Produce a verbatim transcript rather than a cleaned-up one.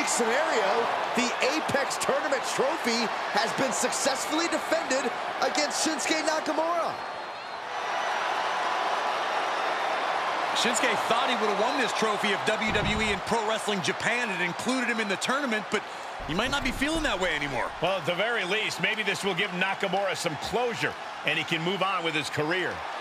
unique scenario. The Apex Tournament trophy has been successfully defended against Shinsuke Nakamura. Shinsuke thought he would have won this trophy if W W E and Pro Wrestling Japan had included him in the tournament, but he might not be feeling that way anymore. Well, at the very least, maybe this will give Nakamura some closure, and he can move on with his career.